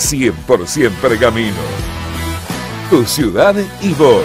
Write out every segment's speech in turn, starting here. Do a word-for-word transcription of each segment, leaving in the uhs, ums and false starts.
cien por ciento Pergamino. Tu ciudad y vos.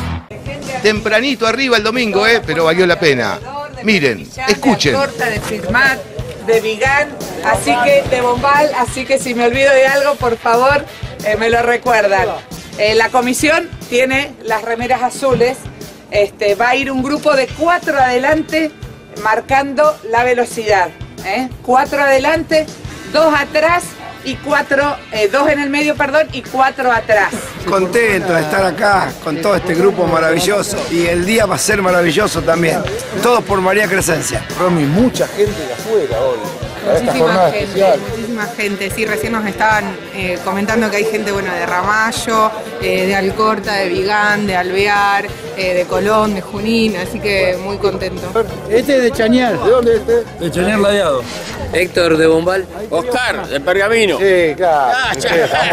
Tempranito arriba el domingo, eh, pero valió la pena. Miren, escuchen. De torta, de Firmat, de Vigán, así que de Bombal, así que si me olvido de algo, por favor, eh, me lo recuerdan. Eh, la comisión tiene las remeras azules. Este, va a ir un grupo de cuatro adelante marcando la velocidad. ¿eh? Cuatro adelante, dos atrás y cuatro, eh, dos en el medio, perdón, y cuatro atrás. Contento de estar acá con todo este grupo maravilloso y el día va a ser maravilloso también. Todos por María Crescencia. Romy, mucha gente de afuera hoy. Muchísima gente, muchísima gente. Sí, recién nos estaban eh, comentando que hay gente, bueno, de Ramallo, eh, de Alcorta, de Vigán, de Alvear, eh, de Colón, de Junín, así que muy contento. Este es de Chañar. ¿De dónde es este? De Chañar Ladeado. Héctor de Bombal. Oscar de Pergamino. Sí, claro. Ah, sí,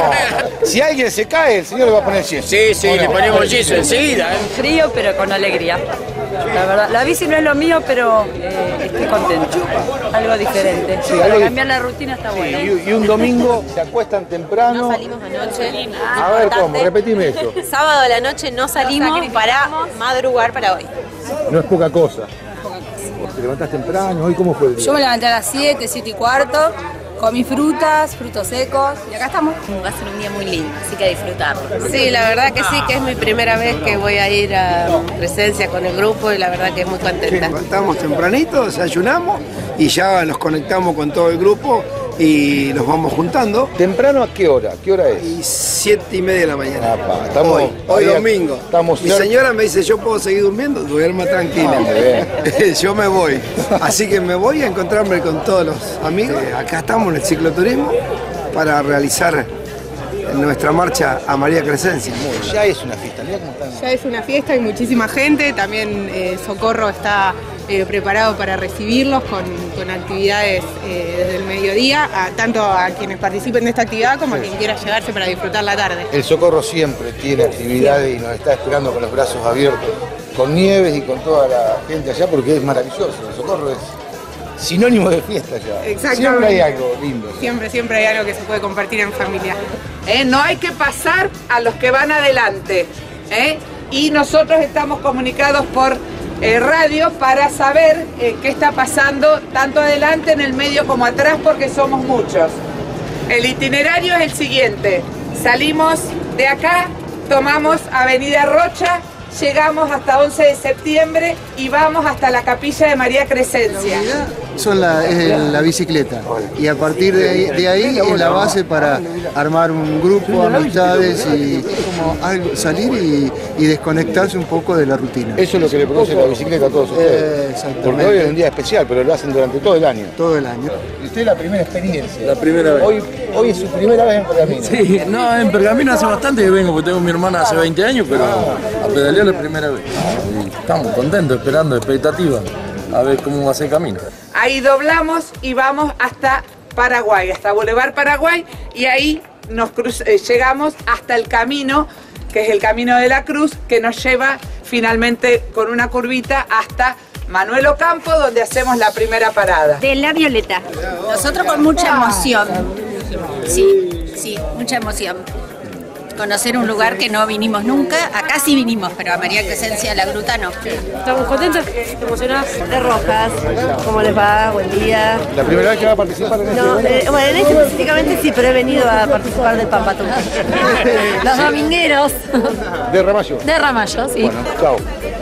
si alguien se cae, el señor le va a poner yeso. Sí, sí, le ponemos yeso enseguida. ¿eh? Frío, pero con alegría. La verdad, la bici no es lo mío, pero eh, estoy contenta. Algo diferente. Sí, Para algo cambiar la rutina está sí, bueno. Y, y un domingo se acuestan temprano. No salimos anoche. A ver, ¿cómo? Repetime eso. Sábado a la noche no salimos para madrugar para hoy. No es poca cosa. ¿Te levantás temprano? ¿Hoy cómo fue el día? Yo me levanté a las siete, siete y cuarto, comí frutas, frutos secos y acá estamos. Va a ser un día muy lindo, así que a disfrutarlo. Sí, la verdad que sí, que es mi primera vez que voy a ir a Crescencia con el grupo y la verdad que es muy contenta. Levantamos tempranito, desayunamos y ya nos conectamos con todo el grupo y nos vamos juntando. ¿Temprano a qué hora? ¿Qué hora es? Y siete y media de la mañana. Apa, estamos, hoy, hoy ahí, domingo. Estamos Mi señora me dice, ¿yo puedo seguir durmiendo? Duerma tranquila. Ah, yo me voy. Así que me voy a encontrarme con todos los amigos. Eh, acá estamos en el cicloturismo para realizar nuestra marcha a María Crescencia. Ya es una fiesta, mirá cómo están. Ya es una fiesta, hay muchísima gente, también eh, Socorro está eh, preparado para recibirlos con, con actividades eh, desde el mediodía, a, tanto a quienes participen de esta actividad como a quien quiera llegarse para disfrutar la tarde. El Socorro siempre tiene actividades y nos está esperando con los brazos abiertos, con Nieves y con toda la gente allá, porque es maravilloso. El Socorro es sinónimo de fiesta ya. Exactamente. Siempre hay algo lindo. Siempre, siempre hay algo que se puede compartir en familia. ¿Eh? No hay que pasar a los que van adelante. ¿eh? Y nosotros estamos comunicados por eh, radio para saber eh, qué está pasando tanto adelante, en el medio como atrás, porque somos muchos. El itinerario es el siguiente. Salimos de acá, tomamos Avenida Rocha, llegamos hasta once de septiembre y vamos hasta la capilla de María Crescencia. Son la, es la bicicleta y a partir de ahí, de ahí es la base para armar un grupo, amistades y como algo, salir y, y desconectarse un poco de la rutina. Eso es lo que le produce la bicicleta a todos ustedes. Exactamente. Porque hoy es un día especial, pero lo hacen durante todo el año. Todo el año. Y usted es la primera experiencia. La primera vez. Hoy, hoy es su primera vez en Pergamino. Sí, no, en Pergamino hace bastante que vengo, porque tengo mi hermana hace veinte años, pero a pedalear la primera vez. Y estamos contentos, esperando, expectativa, a ver cómo va a ser el camino. Ahí doblamos y vamos hasta Paraguay, hasta Boulevard Paraguay, y ahí nos cruz eh, llegamos hasta el camino, que es el Camino de la Cruz, que nos lleva finalmente con una curvita hasta Manuel Ocampo, donde hacemos la primera parada. De la Violeta. Nosotros con mucha emoción. Sí, sí, mucha emoción. Conocer un lugar que no vinimos nunca. Acá sí vinimos, pero a María Crescencia, la gruta no. Estamos contentos, emocionados. De Rojas, ¿cómo les va? Buen día. ¿La primera vez que va a participar en este No, evento? eh, bueno, en este específicamente sí, pero he venido a participar del Pampatú. Los domingueros. De Ramallo. De Ramallo, sí. Bueno, chao.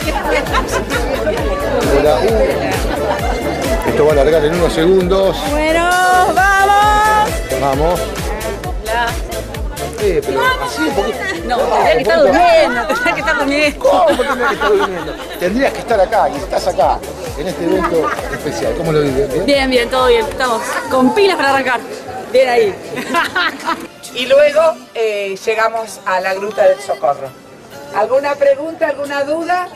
Hola. Uh. Esto va a alargar en unos segundos. Bueno, vamos. Vamos. Sí, pero así un poquito. No, tendría que estar durmiendo, tendría que estar durmiendo. ¿Cómo tendría que estar durmiendo? Tendrías que estar acá y estás acá, en este evento especial. ¿Cómo lo vives? ¿Bien? Bien, bien, todo bien. Estamos con pilas para arrancar. Bien ahí. Y luego eh, llegamos a la Gruta del Socorro. ¿Alguna pregunta, alguna duda?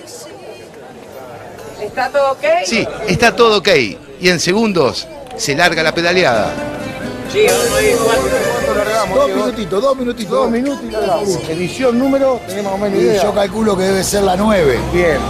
¿Está todo ok? Sí, está todo ok. Y en segundos se larga la pedaleada. Sí, dos minutitos, dos minutitos. Dos minutos y largamos. Edición número, tenemos más o menos idea. Yo calculo que debe ser la nueve. Bien.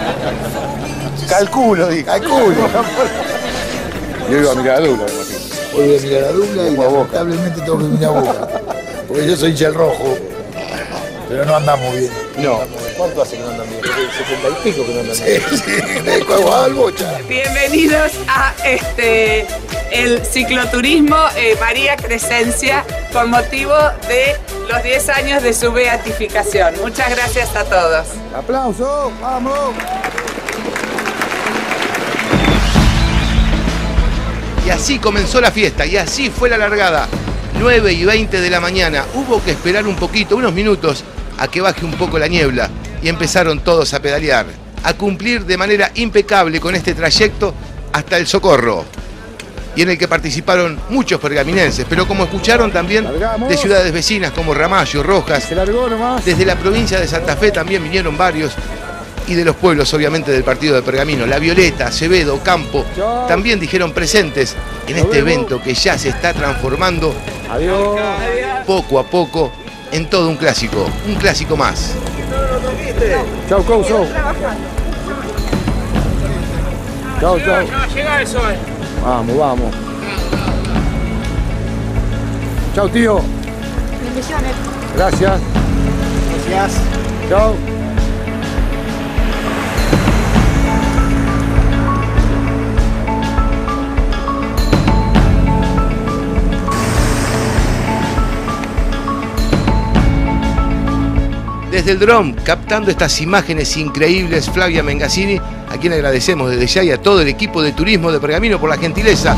Calculo, dije. Calculo. Yo iba a mirar a Douglas, me imagino. Hoy voy a mirar a Douglas y lamentablemente tengo que mirar a Boca. Porque yo soy hincha del rojo. Pero no andamos bien. No. ¿Cuánto hace que no andan bien? setenta y pico que no andan bien. Sí, sí, me juego al bocha. Bienvenidos a este el cicloturismo eh, María Crescencia con motivo de los diez años de su beatificación. Muchas gracias a todos. ¡Aplauso! ¡Vamos! Y así comenzó la fiesta, y así fue la largada. nueve y veinte de la mañana. Hubo que esperar un poquito, unos minutos, a que baje un poco la niebla. Y empezaron todos a pedalear, a cumplir de manera impecable con este trayecto hasta el Socorro. Y en el que participaron muchos pergaminenses, pero como escucharon también de ciudades vecinas como Ramallo, Rojas. Desde la provincia de Santa Fe también vinieron varios. Y de los pueblos, obviamente, del partido de Pergamino. La Violeta, Acevedo, Campo, también dijeron presentes en este evento que ya se está transformando Adiós. poco a poco en todo un clásico, un clásico más. Chau, Couso. Chau, chau. Llega eso, eh. Vamos, vamos. Chau, tío. Bendiciones. Gracias. Gracias. Chau. Desde el dron, captando estas imágenes increíbles, Flavia Mengasini, a quien agradecemos desde ya y a todo el equipo de turismo de Pergamino por la gentileza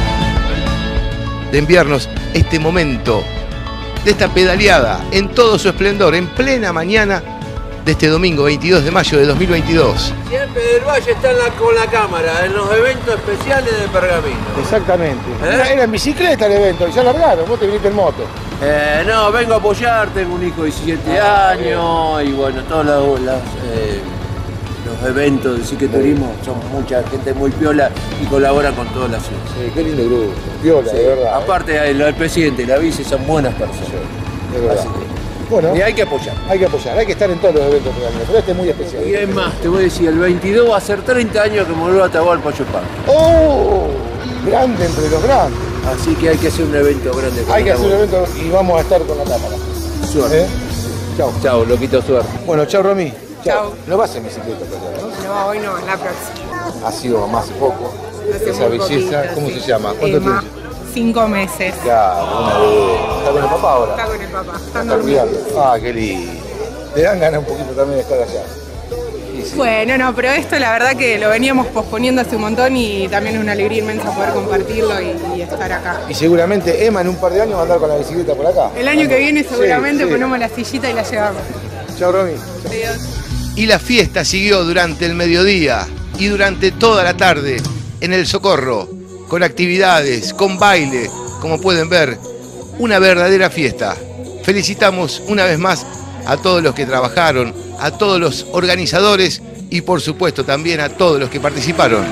de enviarnos este momento de esta pedaleada en todo su esplendor, en plena mañana de este domingo veintidós de mayo de dos mil veintidós. Siempre del Valle está en la, con la cámara en los eventos especiales de Pergamino. Exactamente. ¿Eh? Era en bicicleta el evento, y ya largaron, vos te viniste en moto. Eh, no, vengo a apoyar, tengo un hijo de diecisiete años y bueno, todos los, los, eh, los eventos de cicloturismo son mucha gente muy piola y colaboran con toda la ciudad. Sí, qué lindo grupo, piola, Sí. de verdad. Aparte, el, el presidente y la vice son buenas personas. De verdad. Así que, bueno, y hay que apoyar. Hay que apoyar, hay que estar en todos los eventos de Pergamino, pero este es muy especial. Y es más, te voy a decir, el veintidós va a ser treinta años que murió Atahualpa Yupanqui. ¡Oh! Grande entre los grandes. Así que hay que hacer un evento grande. con Hay que hacer un Atahualpa. evento y vamos a estar con la cámara. Suerte. ¿Eh? Chau. Chau, loquito, suerte. Bueno, chau, Romy. Chau. No vas en bicicleta, ¿no? No, hoy no, la próxima. Ha sido más poco. Hace Esa muy belleza, poquito, ¿cómo sí. se llama? ¿Cuánto Emma, tiene? Cinco meses. Claro, una bebé. ¿Está con el papá ahora? Está con el papá. Están Está durmiendo. cuidando. Ah, qué lindo. Te dan ganas un poquito también de estar allá. Y sí. Bueno, no, pero esto la verdad que lo veníamos posponiendo hace un montón y también es una alegría inmensa poder compartirlo y, y estar acá. Y seguramente Emma en un par de años va a andar con la bicicleta por acá. El año que viene Sí, seguramente sí. ponemos la sillita y la llevamos. Chau, Romy. Adiós. Y la fiesta siguió durante el mediodía y durante toda la tarde en el Socorro, con actividades, con baile, como pueden ver, una verdadera fiesta. Felicitamos una vez más a todos los que trabajaron, a todos los organizadores y por supuesto también a todos los que participaron.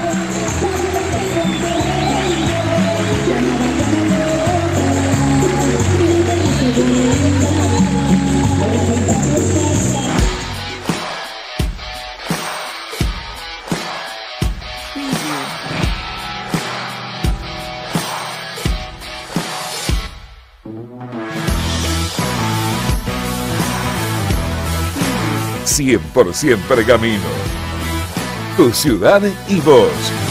cien por ciento Pergamino. Tu ciudad y voz.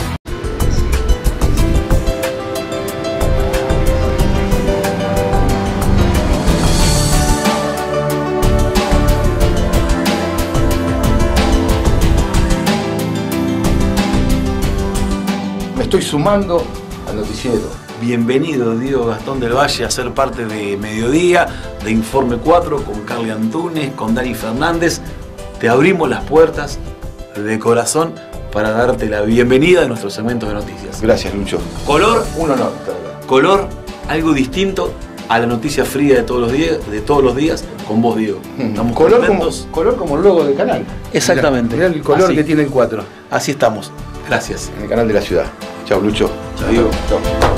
Me estoy sumando al noticiero. Bienvenido Diego Gastón del Valle a ser parte de Mediodía, de Informe cuatro, con Carly Antunes, con Dani Fernández. Te abrimos las puertas de corazón para darte la bienvenida a nuestros segmentos de noticias. Gracias, Lucho. Color, Un honor. color, algo distinto a la noticia fría de todos los días, de todos los días con vos, Diego. Estamos Color como, contentos. color como el logo del canal. Exactamente. Mirá el color Así. que tiene el cuatro. Así estamos. Gracias. En el canal de la ciudad. Chau, Lucho. Chau, Diego. Chau.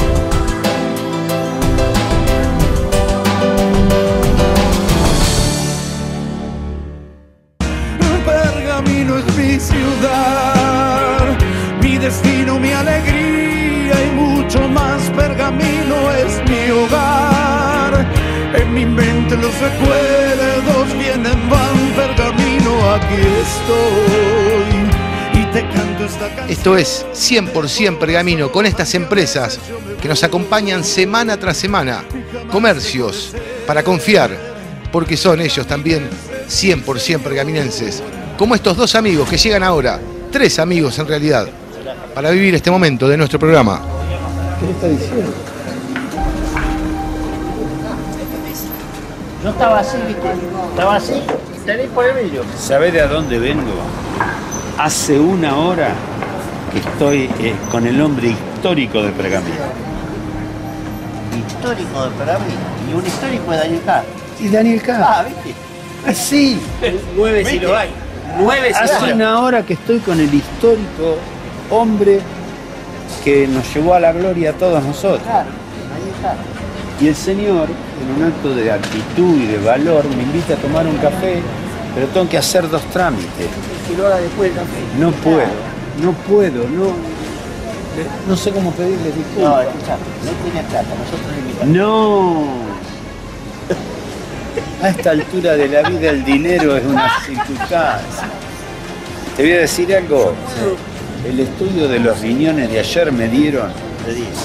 Pergamino es mi ciudad, mi destino, mi alegría y mucho más. Pergamino Pergamino es mi hogar. En mi mente los recuerdos vienen, van. Pergamino, aquí estoy y te canto esta canción. Esto es cien por ciento Pergamino, con estas empresas que nos acompañan semana tras semana. Comercios para confiar, porque son ellos también cien por ciento pergaminenses. Como estos dos amigos que llegan ahora, tres amigos en realidad, para vivir este momento de nuestro programa. ¿Qué le está diciendo? Yo estaba así, ¿viste? Estaba así, tenés por el medio. ¿Sabés de a dónde vengo? Hace una hora que estoy eh, con el hombre histórico de Pergamino. Histórico de Pergamino. Y un histórico de Daniel K. Y Daniel K. Ah, ¿viste? Así. Nueve si lo hay. Nueve si lo Hace hay. una hora que estoy con el histórico hombre que nos llevó a la gloria a todos nosotros. Claro, Daniel K. Y el señor, en un acto de actitud y de valor, me invita a tomar un café, pero tengo que hacer dos trámites. Que lo haga después del café. No puedo, no puedo, no, no sé cómo pedirle No, disculpas. escuchá, no tiene plata, nosotros le invitamos. No. A esta altura de la vida el dinero es una circunstancia. Te voy a decir algo. El estudio de los riñones de ayer me dieron. Le digo.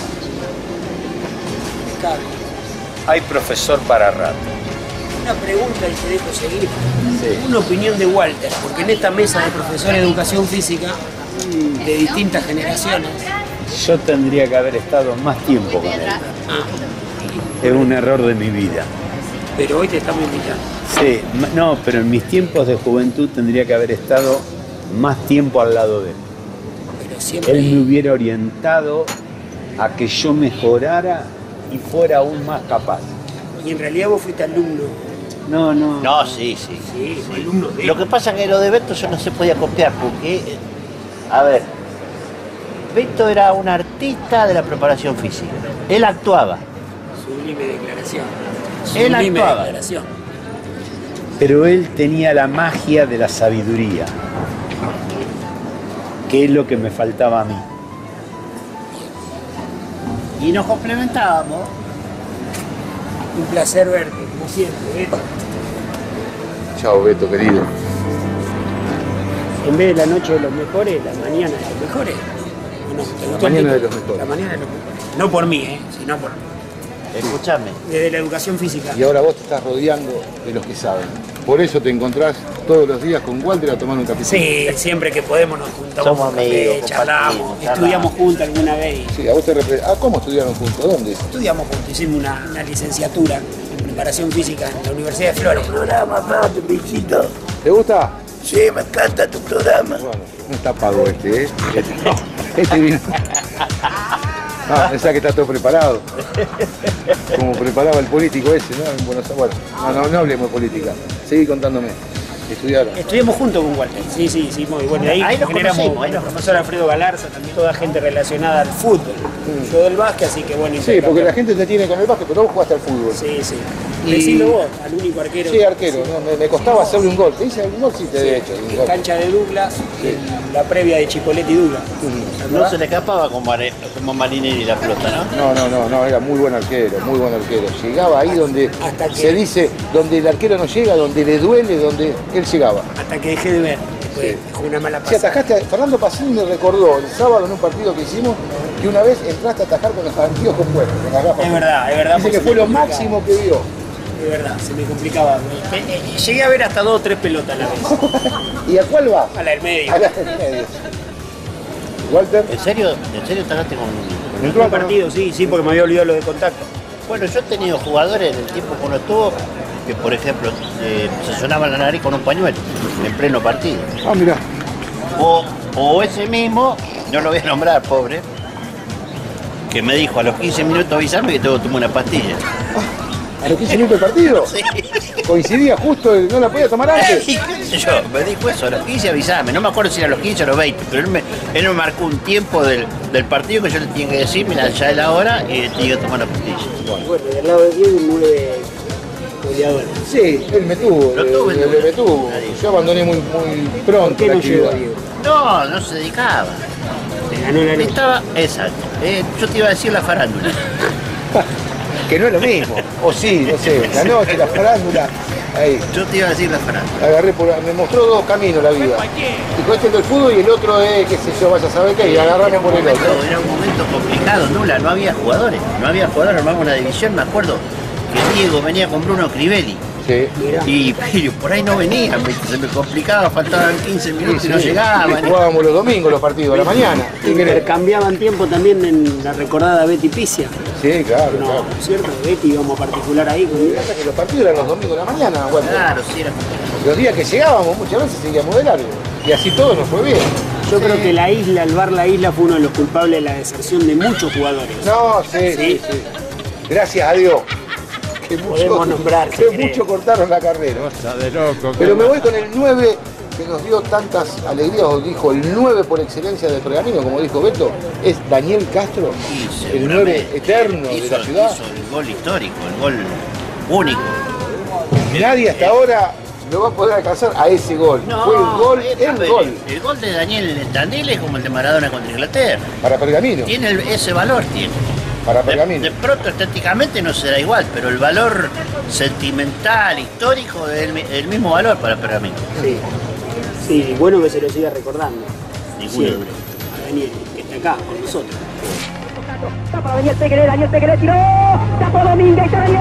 Hay profesor para rato. Una pregunta y te dejo seguir. Sí. Una opinión de Walter, porque en esta mesa de profesores de educación física de distintas generaciones. Yo tendría que haber estado más tiempo con él. Es un error de mi vida. Pero hoy te estamos invitando. Sí, ma- no, pero en mis tiempos de juventud tendría que haber estado más tiempo al lado de él. Pero siempre. Él me hubiera orientado a que yo mejorara y fuera aún más capaz. Y en realidad vos fuiste alumno. No, no. No, sí, sí. Sí, sí. alumno de. Lo que pasa es que lo de Beto yo no se podía copiar porque, eh, a ver, Beto era un artista de la preparación física. Él actuaba. Sublime declaración. Él Sublime actuaba. declaración. Pero él tenía la magia de la sabiduría, que es lo que me faltaba a mí. Y nos complementábamos. Un placer verte, como siempre, Beto. Chao, Beto, querido. En vez de la noche de los mejores, la mañana de los mejores. ¿O no? ¿Te La gustó el mañana de título? los mejores. La mañana de los mejores. No por mí, ¿eh? Sino por mí. Escúchame. Desde la educación física. Y ahora vos te estás rodeando de los que saben. Por eso te encontrás todos los días con Walter a tomar un café. Sí, siempre que podemos nos juntamos. Somos un café, amigos, charlamos, compartimos, estudiamos juntos alguna vez. Sí, a vos te repre- Ah, ¿cómo estudiaron juntos? ¿Dónde? Estudiamos juntos, hicimos una, una licenciatura en preparación física en la Universidad de Flores. Programa, aparte, Luisito. ¿Te gusta? Sí, me encanta tu programa. Bueno, no está pago este, ¿eh? Este vino. Ah, pensá que está todo preparado. Como preparaba el político ese, ¿no? En Buenos Aires. Bueno, no, no, no hablemos de política. Seguí contándome. Estudiaron. Estudiamos juntos con Walter. Sí, sí, sí, muy bueno. Y ahí, Ahí nos generamos conocimos, ahí el nos profesor Alfredo Galarza, también toda gente relacionada al fútbol. Yo del básquet, así que bueno. Sí, porque la gente te tiene con el básquet, pero vos jugaste al fútbol. Sí, sí. Y- Decilo vos, al único arquero. Sí, arquero. No, me, me costaba hacerle un gol. ¿Te hice un gol? Sí, te Sí, he hecho. un en gol. cancha de Douglas, en la previa de Chipoletti y Douglas. No se le escapaba como, Mare- como Marinelli la pelota, ¿no? No, no, no, no, era muy buen arquero, muy buen arquero. Llegaba ahí donde Hasta que- se dice, donde el arquero no llega, donde le duele, donde él llegaba. Hasta que dejé de ver. Después Sí. dejó una mala Si pasada. atajaste, a- Fernando Pacini me recordó el sábado en un partido que hicimos que una vez entraste a atajar con los anteojos puestos, con las gafas. Es verdad, es verdad. Dice que porque fue se lo me complicaba. máximo que vio. Es verdad, se me complicaba. Eh, eh, Llegué a ver hasta dos o tres pelotas a la vez. ¿Y a cuál va? A la del medio. A la del medio. Walter. ¿En serio? ¿En serio atajaste con, con En un partido, sí, sí, porque me había olvidado lo de contacto. Bueno, yo he tenido jugadores en el tiempo que uno estuvo que, por ejemplo, eh, se sonaban la nariz con un pañuelo en pleno partido. Ah, mirá. O, o ese mismo, no lo voy a nombrar, pobre, que me dijo a los quince minutos avisarme que tengo que tomar una pastilla. ¿A los quince minutos del partido? Sí. Coincidía justo, no la podía tomar antes. ¿Qué sé yo? Me dijo eso, a los quince avisarme. No me acuerdo si era a los quince o a los veinte, pero él me, él me marcó un tiempo del, del partido que yo le tenía que decir, mira, ya es la hora y tenía que tomar la pastilla. Bueno, del lado de Diego, un nueve goleador. Sí, él me tuvo, Lo le- tuvo, le- tuvo. me tuvo. Yo abandoné muy, muy pronto. ¿Por qué la no llegó actividad. Diego? No, no se dedicaba. Le ganó la noche. Estaba, exacto. Eh, yo te iba a decir la farándula. Que no es lo mismo. O sí, no sé, la noche, la farándula. Ahí. Yo te iba a decir la farándula. Agarré por, me mostró dos caminos la vida. Dijo, este es del fútbol y el otro es, qué sé yo, vaya a saber qué, y agarramos por el otro. Era un momento complicado, Nula, no había jugadores. No había jugadores, armamos una división, me acuerdo que Diego venía con Bruno Crivelli. Sí. Y, y por ahí no venían, se me complicaba, faltaban quince minutos Sí, y no sí. llegaban. Y jugábamos los domingos los partidos, a la mañana. Intercambiaban tiempo también en la recordada Betty Picia. Sí, claro, no, claro. ¿Cierto? Betty íbamos a particular ahí. Con... Los partidos eran los domingos de la mañana, bueno. Claro, sí, era. Los días que llegábamos muchas veces seguíamos de largo. Y así todo nos fue bien. Yo creo que la isla, el bar La Isla fue uno de los culpables de la deserción de muchos jugadores. No, sí, sí, sí. Gracias a Dios. Que Podemos mucho, nombrar, que mucho cortaron la carrera. de loco. Pero me voy con el nueve que nos dio tantas alegrías, os dijo el nueve por excelencia de Pergamino, como dijo Beto, es Daniel Castro, el nueve eterno de la ciudad. Hizo el gol histórico, el gol único. Nadie hasta ahora lo va a poder alcanzar a ese gol. No, Fue el gol, eh, el ver, gol. El gol de Daniel Tandil es como el de Maradona contra Inglaterra. Para Pergamino. Tiene el- ese valor, tiene. Para De, Pergamino. de pronto estéticamente no será igual, pero el valor sentimental, histórico, es el, mi- el mismo valor para Pergamino. Sí. Sí, bueno que se lo siga recordando. Ninguna Siempre. duda. A Daniel, que está acá con nosotros. Tapa Daniel Pegueré, Daniel Pegueré tiró, tapó Domínguez, Daniel.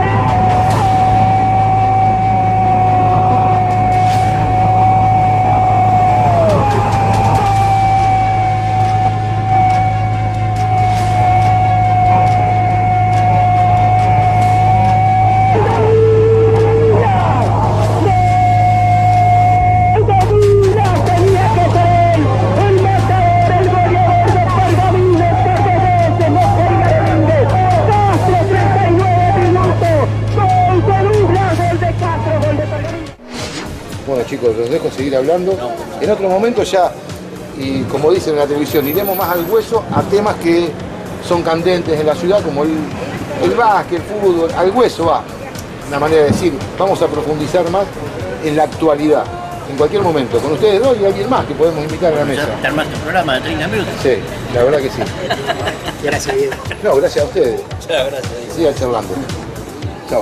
Bueno chicos, los dejo seguir hablando. En otro momento ya, y como dicen en la televisión, iremos más al hueso a temas que son candentes en la ciudad, como el, el básquet, el fútbol, al hueso va. Una manera de decir, vamos a profundizar más en la actualidad, en cualquier momento, con ustedes dos y alguien más que podemos invitar a la mesa. ¿Te armaste un programa de treinta minutos? Sí, la verdad que sí. Gracias, Diego. No, gracias a ustedes. Gracias. Sigan charlando. Chao.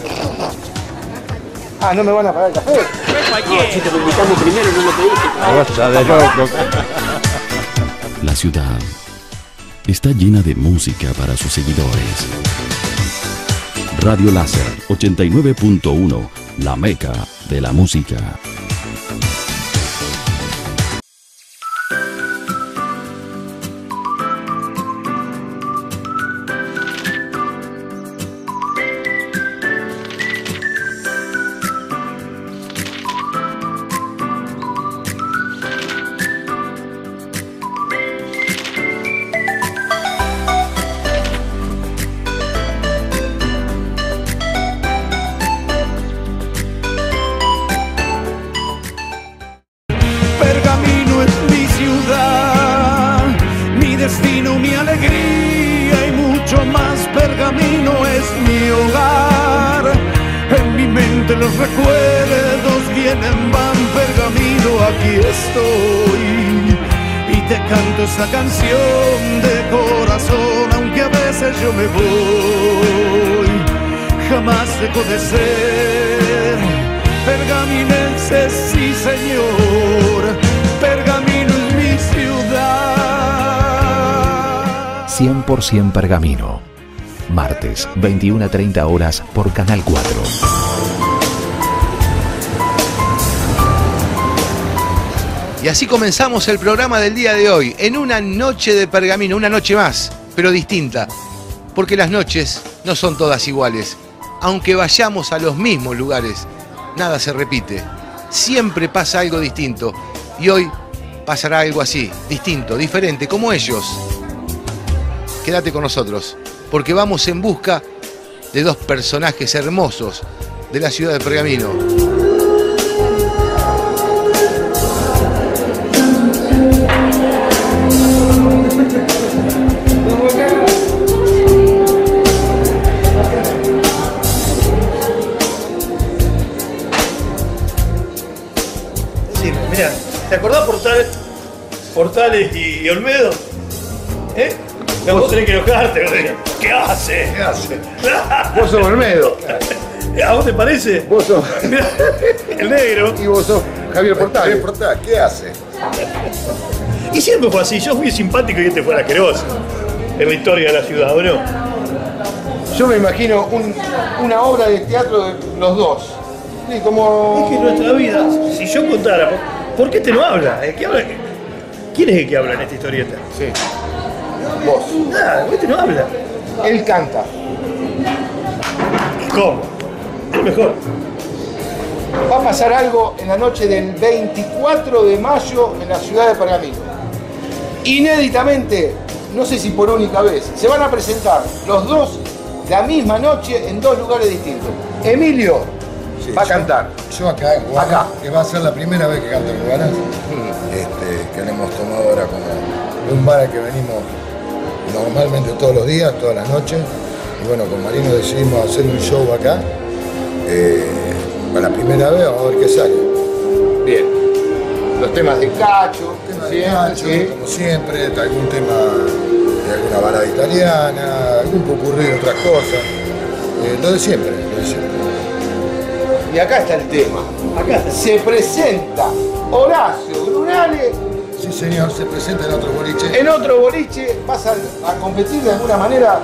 Ah, ¿no me van a pagar el café? No, si te lo invitamos primero, no lo pediste. Basta de loco. La ciudad está llena de música para sus seguidores. Radio Láser ochenta y nueve punto uno, la meca de la música. Pergamino es mi ciudad, mi destino, mi alegría y mucho más. Pergamino es mi hogar, en mi mente los recuerdos vienen, van. Pergamino, aquí estoy y te canto esa canción de corazón, aunque a veces yo me voy, jamás dejo de ser pergaminense, sí señor. Pergamino es mi ciudad. cien por ciento Pergamino. Martes, veintiuna a treinta horas por Canal cuatro. Y así comenzamos el programa del día de hoy, en una noche de Pergamino, una noche más, pero distinta, porque las noches no son todas iguales. Aunque vayamos a los mismos lugares, nada se repite. Siempre pasa algo distinto. Y hoy pasará algo así, distinto, diferente, como ellos. Quédate con nosotros, porque vamos en busca de dos personajes hermosos de la ciudad de Pergamino. Sí, mira, ¿te acordás Portales, Portales y, y Olmedo? ¿Eh? No, vos tenés que enojarte. Vos tenés, ¿qué hace? ¿Qué hace? Vos sos Olmedo. ¿A vos te parece? Vos sos el negro. Y vos sos Javier Portal. Javier Portal, ¿qué hace? Y siempre fue así. Yo fui simpático y este fue asqueroso. En la historia de la ciudad, ¿o no? Yo me imagino un- una obra de teatro de los dos. Sí, como... Es que nuestra vida, si yo contara, ¿por, por qué este no habla? ¿El que habla? ¿Quién es el que habla en esta historieta? Sí. Vos. Nada, este no habla. Él canta. ¿Y cómo? Es mejor. Va a pasar algo en la noche del veinticuatro de mayo en la ciudad de Pergamino. Inéditamente, no sé si por única vez, se van a presentar los dos la misma noche en dos lugares distintos. Emilio va a cantar. Yo acá, en Guara, acá, que va a ser la primera vez que canto en Guara, este, que le hemos tomado ahora como un bar al que venimos normalmente todos los días, todas las noches. Y bueno, con Marino decidimos hacer un show acá. Eh, para la primera vez, vamos a ver qué sale. Bien. Los temas de Cacho, Tema ¿sí? de Cacho, Sí. como siempre, algún tema de alguna balada italiana, algún popurrí de otras cosas. Eh, lo de siempre, lo de siempre. Y acá está el tema. Acá se presenta Horacio Grunale. Sí, señor, se presenta en otro boliche. En otro boliche vas a, a competir de alguna manera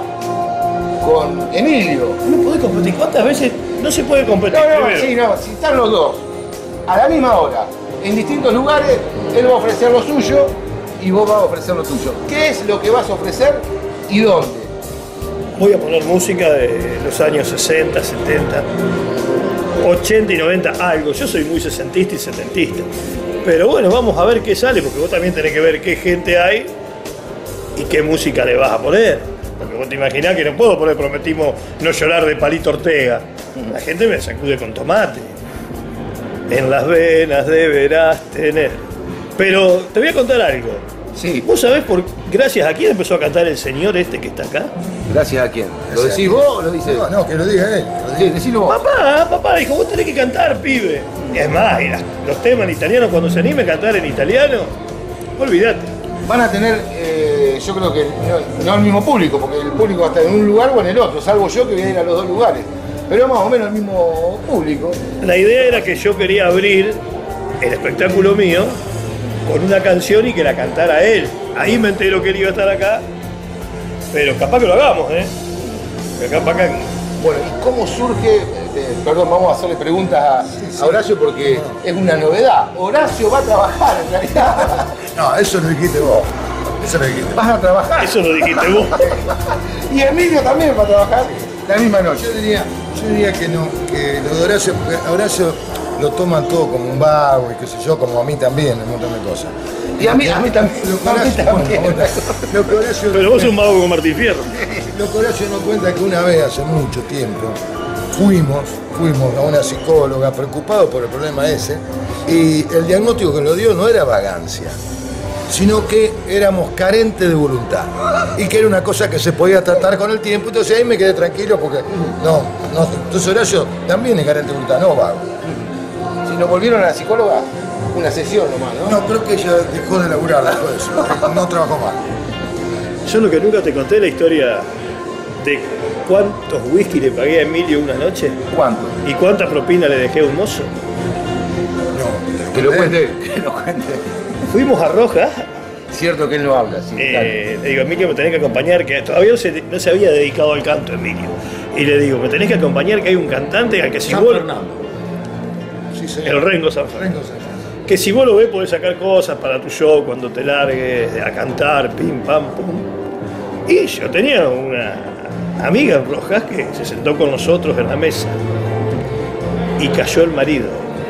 con Emilio. No podés competir. ¿Cuántas veces no se puede competir? No, no, primero? sí, no, si están los dos a la misma hora, en distintos lugares, él va a ofrecer lo suyo y vos vas a ofrecer lo tuyo. ¿Qué es lo que vas a ofrecer y dónde? Voy a poner música de los años sesenta, setenta, ochenta y noventa, algo. Yo soy muy sesentista y setentista. Pero bueno, vamos a ver qué sale, porque vos también tenés que ver qué gente hay y qué música le vas a poner. Porque vos te imaginás que no puedo poner Prometimos no llorar de Palito Ortega. La gente me sacude con tomate. En las venas deberás tener. Pero te voy a contar algo. Sí. ¿Vos sabés por gracias a quién empezó a cantar el señor este que está acá? ¿Gracias a quién? ¿Lo decís vos o lo dice él? No, no, que lo diga él. Sí, decilo vos. Papá, papá dijo, vos tenés que cantar, pibe. Y es más, y las- los temas en italiano, cuando se anime a cantar en italiano, olvídate. Van a tener, eh, yo creo que no, no el mismo público, porque el público va a estar en un lugar o en el otro, salvo yo que voy a ir a los dos lugares. Pero más o menos el mismo público. La idea era que yo quería abrir el espectáculo mío con una canción y que la cantara él. Ahí me entero que él iba a estar acá, pero capaz que lo hagamos, ¿eh? Pero capaz que... Bueno, ¿y cómo surge? eh, perdón, vamos a hacerle preguntas a, a Horacio porque es una novedad. Horacio va a trabajar en realidad. No, eso lo dijiste vos. Eso lo dijiste. Vas a trabajar. Eso lo dijiste vos. Y Emilio también va a trabajar la misma noche. Yo diría, yo diría que no, que lo de Horacio, porque a Horacio lo toman todo como un vago y qué sé yo, como a mí también, un montón de cosas. Y a mí, a mí también. Lo que A mí Horacio, también. bueno, bueno, lo que Horacio- Pero vos sos un mago con Martín Fierro. Lo que Horacio nos cuenta que una vez, hace mucho tiempo, fuimos, fuimos a una psicóloga preocupado por el problema ese, y el diagnóstico que nos dio no era vagancia, sino que éramos carentes de voluntad y que era una cosa que se podía tratar con el tiempo. Entonces ahí me quedé tranquilo porque no, no, entonces Horacio también es carente de voluntad, no vago. Si nos volvieron a la psicóloga, una sesión nomás, ¿no? No, creo que ella dejó de laburar después de eso, no trabajó más. Yo lo que nunca te conté la historia de cuántos whisky le pagué a Emilio una noche. ¿Cuánto? ¿Y cuánta propina le dejé a un mozo? No, que lo cuente, que lo cuente. Fuimos a Rojas. Cierto que él no habla, sí. Eh, le digo, Emilio, me tenés que acompañar, que todavía no se, no se había dedicado al canto, Emilio. Y le digo, me tenés que acompañar, que hay un cantante al que si San vos... Fernando. Sí, señor. El Rengo San Fernando. Rengo San Fernando. Que si vos lo ves podés sacar cosas para tu show cuando te largues a cantar, pim, pam, pum. Y yo tenía una amiga en Rojas que se sentó con nosotros en la mesa y cayó el marido,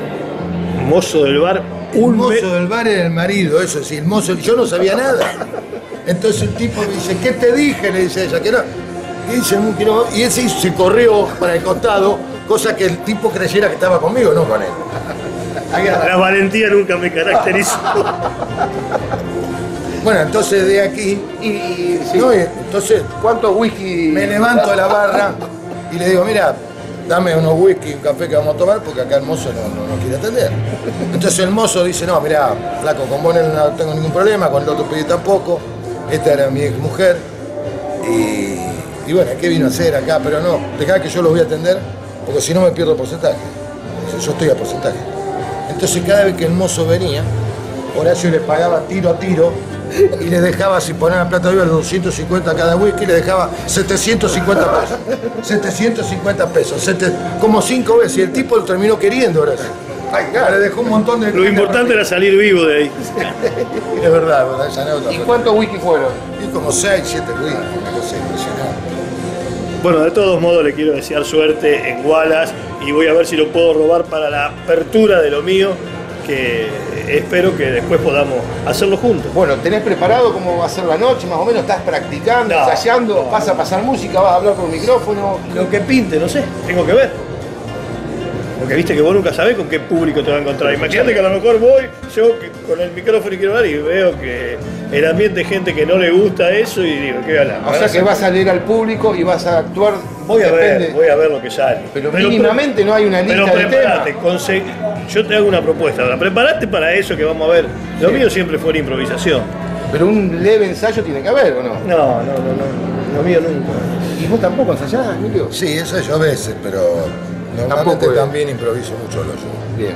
mozo del bar. El Un mozo me- del bar era el marido, eso sí, el mozo, yo no sabía nada. Entonces el tipo me dice, ¿qué te dije? Le dice ella, que no. Y dice, "No quiero", y ese hizo- se corrió para el costado, cosa que el tipo creyera que estaba conmigo, no con él. La valentía nunca me caracterizó. Bueno, entonces de aquí, Y, y- sí. no, y entonces ¿Cuántos whisky? me levanto de la barra y le digo, mira, dame unos whisky, un café que vamos a tomar, porque acá el mozo no, no nos quiere atender. Entonces el mozo dice, no, mira, flaco, con vos no tengo ningún problema, con el otro pedí tampoco, esta era mi ex mujer, Y, y bueno, ¿qué vino a hacer acá? Pero no, dejá que yo los voy a atender, porque si no me pierdo porcentaje. Yo estoy a porcentaje. Entonces cada vez que el mozo venía, Horacio le pagaba tiro a tiro y le dejaba, si ponía la plata viva, los doscientos cincuenta cada whisky, le dejaba setecientos cincuenta pesos. setecientos cincuenta pesos, sete, como cinco veces. Y el tipo lo terminó queriendo, Horacio. Ay, claro, le dejó un montón de... Lo importante era salir vivo de ahí. Es verdad, es verdad, esa anécdota. ¿Y cuántos whisky fueron? Y como seis, siete whisky, una cosa impresionante. Bueno, de todos modos le quiero desear suerte en Wallace y voy a ver si lo puedo robar para la apertura de lo mío, que espero que después podamos hacerlo juntos. Bueno, ¿tenés preparado cómo va a ser la noche? Más o menos, ¿estás practicando, No, ensayando? no. ¿Vas a pasar música? ¿Vas a hablar por un micrófono? Lo que pinte, no sé, tengo que ver. Porque viste que vos nunca sabés con qué público te va a encontrar. Imagínate que a lo mejor voy yo que con el micrófono y quiero hablar y veo que el ambiente hay gente que no le gusta eso y digo, ¿qué hablar? O sea que vas a leer al público y vas a actuar. Voy a depende. ver, voy a ver lo que sale. Pero, pero mínimamente no hay una lista pero de preparate, temas. consegui- yo te hago una propuesta ahora. Preparate para eso que vamos a ver. Lo Sí. mío siempre fue la improvisación. Pero un leve ensayo tiene que haber, ¿o no? No, no, no, no. Lo mío nunca. ¿Y vos tampoco ensayás, Emilio? Sí, ensayo a veces, pero normalmente Tampoco, eh. también improviso mucho lo yo. Bien,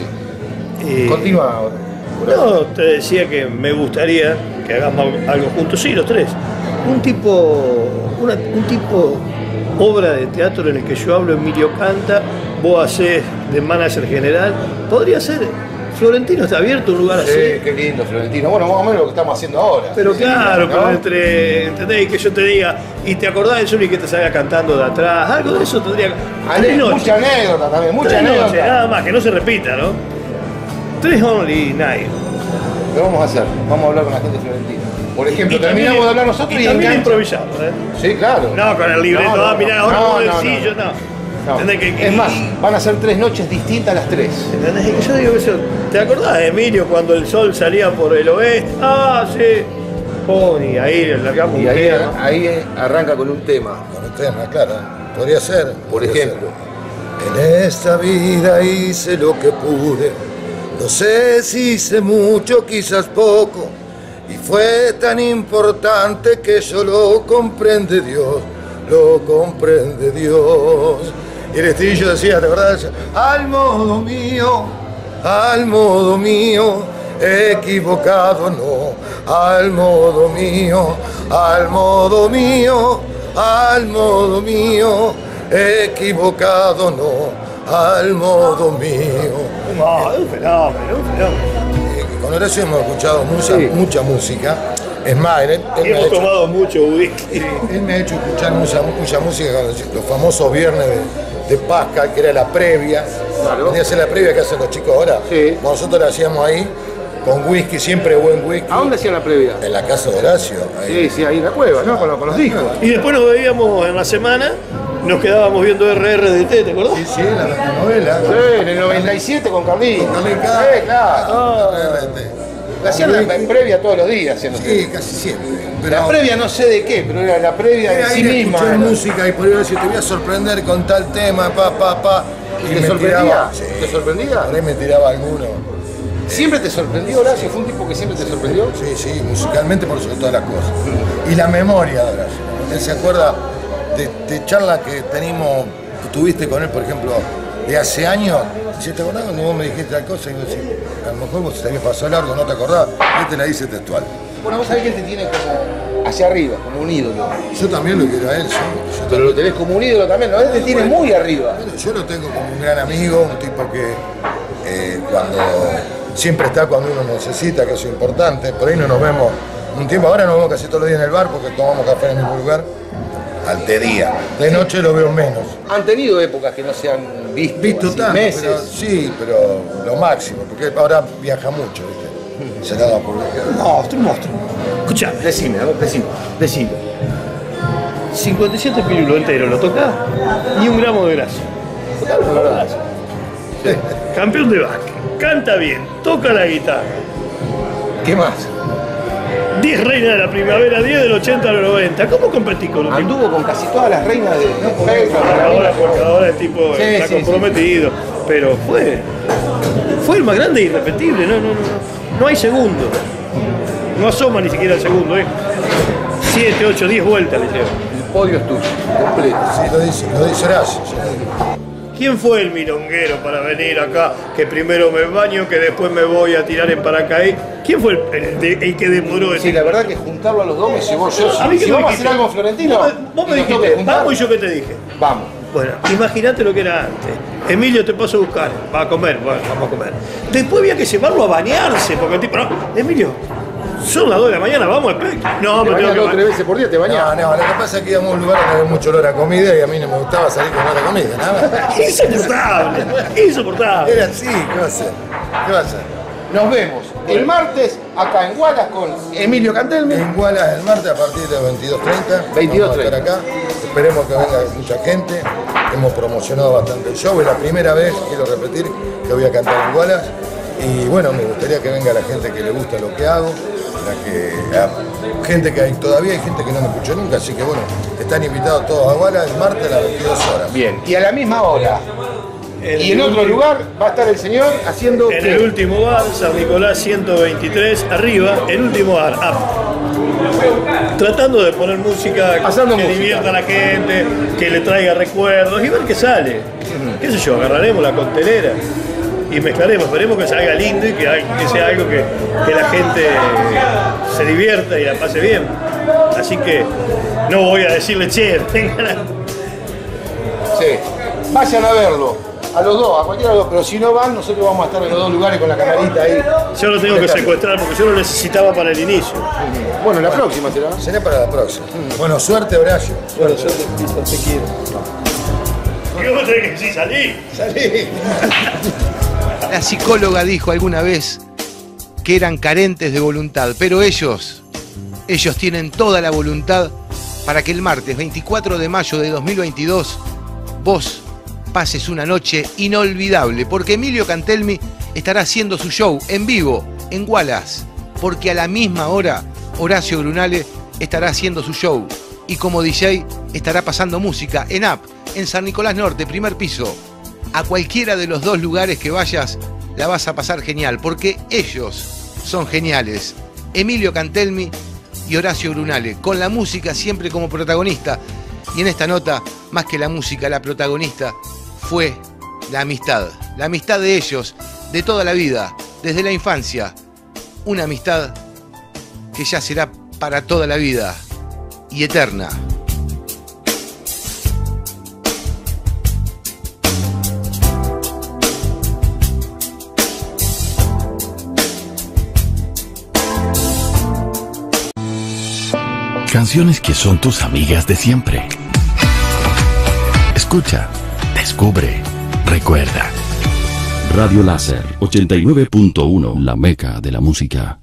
sí. Y- Continúa ahora. No, te decía que me gustaría que hagamos algo juntos, sí, los tres. Un tipo, una- un tipo obra de teatro en el que yo hablo, Emilio canta, vos hacés de manager general. Podría ser, Florentino está abierto un lugar Sí, así. qué lindo, Florentino. Bueno, más o menos lo que estamos haciendo ahora. Pero Sí, claro, ¿no? pero entre, ¿entendés? Y que yo te diga, y te acordás de Zuni que te salga cantando de atrás, algo de eso tendría que... Ane- Tres noches. mucha anécdota también, mucha Tres anécdota. noches, nada más, que no se repita, ¿no? Tres only night. ¿Qué vamos a hacer? Vamos a hablar con la gente de Florentina. Por ejemplo, Y también- terminamos de hablar nosotros y, y también engancha. improvisamos, ¿eh? Sí, claro. No, con el libreto, No, no, ah, mirá, ahora no, con el no, sillo, no. No. ¿Entendés que- Es más, van a ser tres noches distintas las tres. ¿Entendés? Que yo digo eso. ¿Te acordás de Emilio cuando el sol salía por el oeste? Ah, sí. Oh, y ahí largamos Y un ahí, tema. ahí arranca con un tema. Con un tema, claro. Podría ser. Por podría ejemplo. ser. En esta vida hice lo que pude. No sé si hice mucho, quizás poco. Y fue tan importante que solo comprende Dios. Lo comprende Dios. Y el estribillo decía, ¿te acordás? Al modo mío, al modo mío, equivocado no. Al modo mío, al modo mío, al modo mío, equivocado no. Al modo mío. No, es un fenómeno, un fenómeno. Con Horacio hemos escuchado mucha, Sí. mucha música. Es más, él, él Y me ha hemos hecho- tomado mucho whisky. él me ha hecho escuchar mucha, mucha música con los, los famosos viernes de, de Pascal, que era la previa. Claro. Venía a ser la previa que hacen los chicos ahora. Sí. Nosotros la hacíamos ahí, con whisky, siempre buen whisky. ¿A dónde hacían la previa? En la casa de Horacio. Ahí. Sí, sí, ahí en la cueva, ¿no? Con, los- con los discos. Y después nos veíamos en la semana, nos quedábamos viendo R R D T, ¿te acordás? Sí, sí, la, la novela. Sí, en el noventa y siete con Carlín. Con Carlín Sí, Castro. claro. Realmente. La hacían en, en previa todos los días. haciendo Sí, casi siempre. La previa no sé de qué, pero era la previa de Era sí ir a misma. escuchar era. música y por ahí Horacio te voy a sorprender con tal tema, pa, pa, pa. ¿Y te me sorprendía? tiraba- sí. ¿Te sorprendía? Por ahí me tiraba alguno. ¿Siempre te sorprendió, Horacio? ¿Fue un tipo que siempre te sorprendió? Sí, sí, musicalmente por sobre todas las cosas. Y la memoria de Horacio. Él se acuerda de, de charlas que tenemos, tuviste con él, por ejemplo, de hace años. Si te acordás cuando vos me dijiste tal cosa, y vos decís, a lo mejor vos te habías pasado largo, no te acordás, él te la dice textual. Bueno, vos sabés que él te tiene como hacia arriba, como un ídolo. Yo también lo quiero a él, sí. Yo Pero lo tenés como un ídolo también, ¿no? Él te tiene muy arriba. Bueno, yo lo tengo como un gran amigo, un tipo que eh, cuando siempre está cuando uno necesita, que eso es importante. Por ahí no nos vemos un tiempo, ahora nos vemos casi todos los días en el bar porque tomamos café en el mismo lugar. Al de día. De noche lo veo menos. Han tenido épocas que no se han visto, Visto así, tanto, meses. pero, sí, pero lo máximo, porque ahora viaja mucho, ¿viste? Se la da por viajar. Monstruo, monstruo. Escuchame. Decime, a ver, decime. Decime. cincuenta y siete pirulo entero, ¿lo tocás? Ni un gramo de grasa. Tocalo, la verdad. Campeón de básquet, canta bien, toca la guitarra. ¿Qué más? diez reinas de la primavera, diez del ochenta al noventa. ¿Cómo competís con los tipos? Anduvo con casi todas las reinas de Petra, Porque ahora, porque ahora el tipo Sí, está sí, comprometido. Pero fue. Fue el más grande e irrepetible. No, no, no, no. No hay segundo. No asoma ni siquiera el segundo, ¿eh? siete, ocho, diez vueltas le llevo. El podio es tuyo, completo. Sí, lo dice, lo dice Horacio. Sí. ¿Quién fue el milonguero para venir acá? Que primero me baño, que después me voy a tirar en paracaídas. ¿Quién fue el, el, el que demoró? Sí, la verdad que juntarlo a los dos me llevó yo. ¿A mí Si qué vamos me a hacer algo en Florentino, Vos, vos me dijiste, vamos, y yo qué te dije. Vamos. Bueno, imagínate lo que era antes. Emilio, te paso a buscar. Va a comer, bueno, vamos a comer. Después había que llevarlo a bañarse, porque el tipo, no, Emilio, son las dos de la mañana, vamos al espectro. No, me tengo que dos o bañar. tres veces por día te bañas. No, no, lo que pasa es que íbamos a un lugar donde había mucho olor a comida y a mí no me gustaba salir con olor a comida, nada. Insoportable, insoportable. Era así, ¿qué va a hacer? ¿Qué va a hacer? Nos vemos el martes acá en Wallace con Emilio Cantelmi. En Wallace el martes a partir de veintidós treinta. veintidós treinta. Vamos a estar acá. Esperemos que venga mucha gente. Hemos promocionado bastante el show. Es la primera vez, quiero repetir, que voy a cantar en Wallace. Y bueno, me gustaría que venga la gente que le gusta lo que hago. La que, la gente que hay, todavía hay gente que no me escuchó nunca. Así que bueno, están invitados todos a Wallace el martes a las veintidós horas. Bien, y a la misma hora. En y en otro último, lugar va a estar el señor haciendo... En ¿qué? el último bar, San Nicolás ciento veintitrés, arriba, el último bar, up. Tratando de poner música Pasando que música. divierta a la gente, que le traiga recuerdos y ver qué sale. ¿Qué sé yo? Agarraremos la coctelera y mezclaremos. Esperemos que salga lindo y que, que sea algo que, que la gente se divierta y la pase bien. Así que no voy a decirle, che, vengan a... Sí, vayan a verlo. A los dos, a cualquiera de los dos, pero si no van, nosotros vamos a estar en los dos lugares con la camarita ahí. Yo lo tengo que secuestrar porque yo lo necesitaba para el inicio. Bueno, la próxima será. Será para la próxima. Bueno, suerte, Horacio. Bueno, yo te, te quiero. ¿Qué vos tenés que decir? Salí. Salí. La psicóloga dijo alguna vez que eran carentes de voluntad, pero ellos, ellos tienen toda la voluntad para que el martes veinticuatro de mayo de dos mil veintidós vos pases una noche inolvidable, porque Emilio Cantelmi estará haciendo su show en vivo en Wallace, porque a la misma hora Horacio Grunale estará haciendo su show y como D J estará pasando música en App, en San Nicolás Norte, primer piso. A cualquiera de los dos lugares que vayas la vas a pasar genial, porque ellos son geniales. Emilio Cantelmi y Horacio Grunale, con la música siempre como protagonista. Y en esta nota, más que la música, la protagonista fue la amistad. La amistad de ellos, de toda la vida, desde la infancia. Una amistad que ya será para toda la vida y eterna. Canciones que son tus amigas de siempre. Escucha, descubre, recuerda. Radio Láser ochenta y nueve punto uno, la meca de la música.